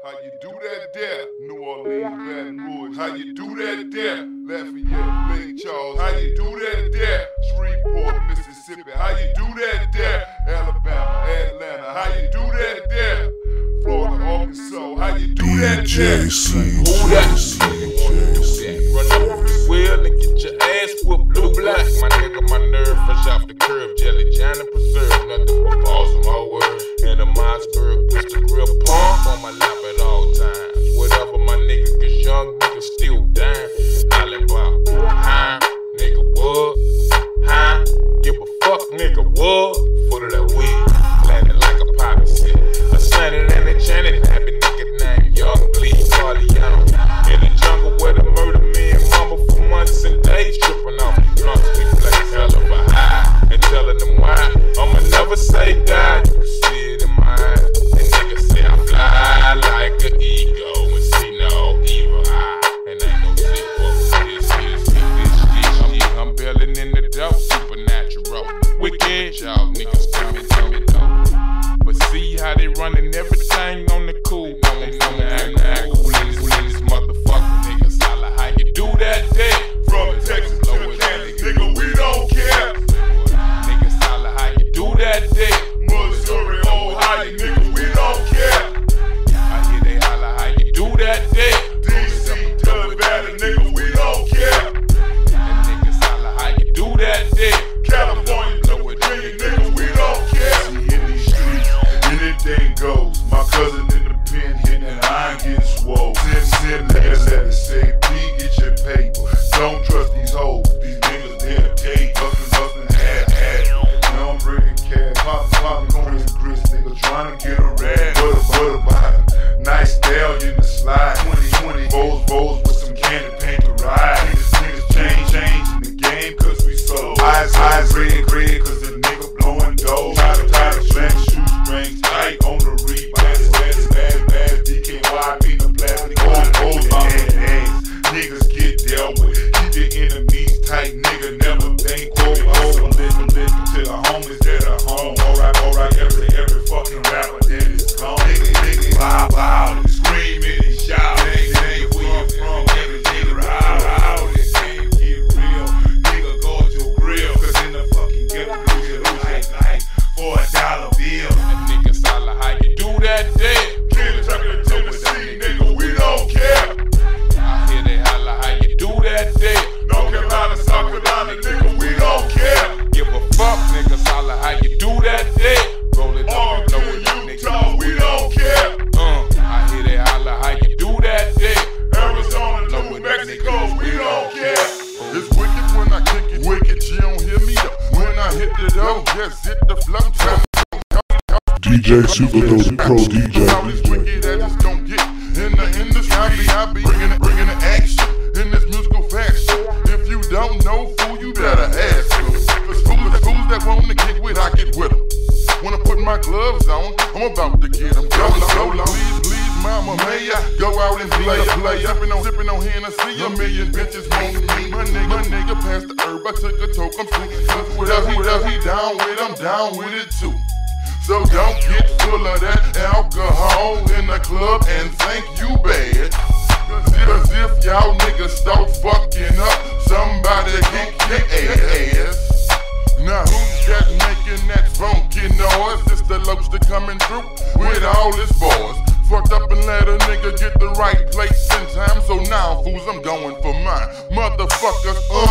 How you do that there? New Orleans, Baton Rouge. How you do that there? Lafayette, Lake Charles. How you do that there? Shreveport, Mississippi. How you do that there? Alabama, Atlanta. How you do that there? Florida, Arkansas. How you do that there? Who that? Run up the wheel and get your ass whooped. Blue black, my nigga, my nerve fresh off the curve. Jelly, Johnny preserve, nothing but balls from my word. And a Mossberg, push the grip pump on my lap at all times. Whatever my nigga, cause young niggas still dying. Hollin' about, huh? Nigga, what? Huh? Give a fuck, nigga, what? Foot of that weed, landing like a poppy set. A slanted and a chanted, happy nigga named Young Bleed Carliano. In the jungle where the murder men mama for months and days, tripping off the blunts. We play hell of a high and telling them why. I'ma never say die, you can see it in my eyes. And niggas say I fly like an eagle and see no evil eye. And ain't no sequel. This shit. I'm bailing in the dope, supernatural. Wicked, y'all niggas tell me dope. But see how they running everything on the cool. On the act cool in this motherfucker. Niggas holla how you do that day. From Texas to Kansas, nigga, we don't care. Niggas holla how you do that day. Missouri, Ohio, nigga, we don't care. I hear they holla how you do that day. DC to Nevada, nigga, we don't care. And niggas holla how you do that day. California to Virginia, nigga, we don't care. See, in these streets, anything goes. My cousin in the pen hitting and I ain't getting swole. Send letters, say, P, get your paper. Don't trust these hoes, these niggas, they'll take. Hustlin', add. Now I'm bringing cash. Poppin', corn and grits, nigga, tryna get a rag. Butter behind. Nice stallion to slide. 2020, Bose with some candy paint to ride. Niggas change in the game, cause we sold. Eyes red, cause the nigga blowing dough. Tired of slang, shoestrings tight on the reap. Bad, DKY, beat the plastic. Old ass. Niggas get dealt with. Keep your enemies tight, nigga, never think. Listen to the homies that are home. Alright, every fucking rapper that is gone. Nigga, loud, screaming and shouting. Ain't where you from, nigga, loud. This game get real. Nigga, go to your grill. Cause in the fucking ghetto, you lose like for $1 bill. And niggas holla how you do that day. Kentucky, Tennessee, nigga, we don't care. I hear they holla how you do that day. North Carolina, South Carolina, nigga, we don't care. Give a fuck, niggas holla how you do that day. Roll it up and blow it up, Utah, nigga. we don't care. I hear they holla how you do that day. Arizona, New Mexico, we don't care. It's wicked when I kick it, wicked, you don't hear me though. When I hit the dough, just hit the flow. DJ Superdose Pro DJ. How this wicked I just don't get in the industry. I be bringing the action in this musical fashion. If you don't know, fool, you better ask. Cause fools that want to get with, I get with them. When I put my gloves on, I'm about to get them. Go long, please, mama, may I go out and play. Sipping on Hennessy, a million bitches want me. My nigga passed the herb, I took a toke, I'm sweet. Whatever he down with, I'm down with it too. So don't get full of that alcohol in the club and think you bad. Cause if y'all niggas start fucking up, somebody kick your ass. Now who's that making that funky noise? It's the Lobster coming through with all his boys. Fucked up and let a nigga get the right place and time. So now fools, I'm going for mine. Motherfuckers,